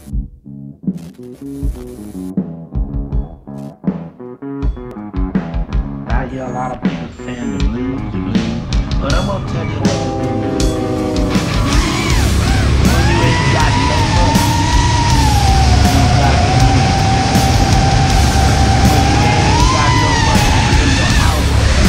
I hear a lot of people saying the blues, but I'm gonna tell you what the blues is. When you ain't got no money, you gotta get money. When you ain't got no money, you in your house.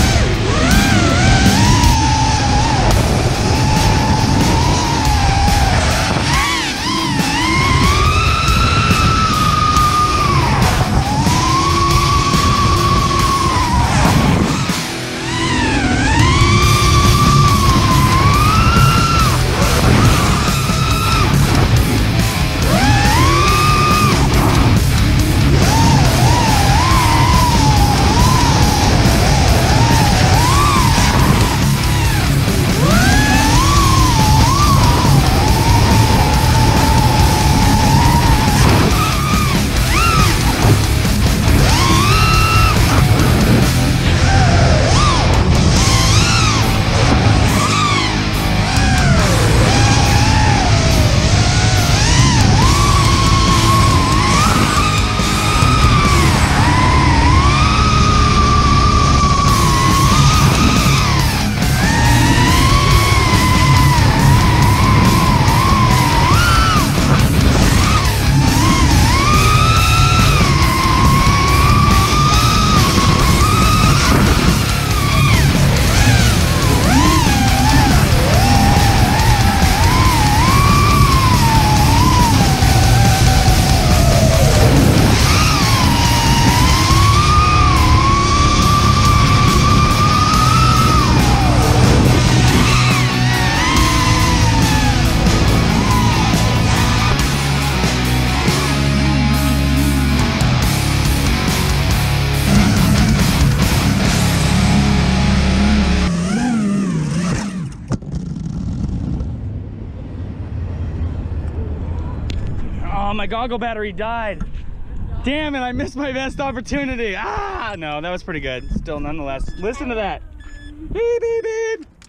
Oh, my goggle battery died. Damn it, I missed my best opportunity. Ah, no, that was pretty good. Still, nonetheless. Listen to that. Beep, beep, beep.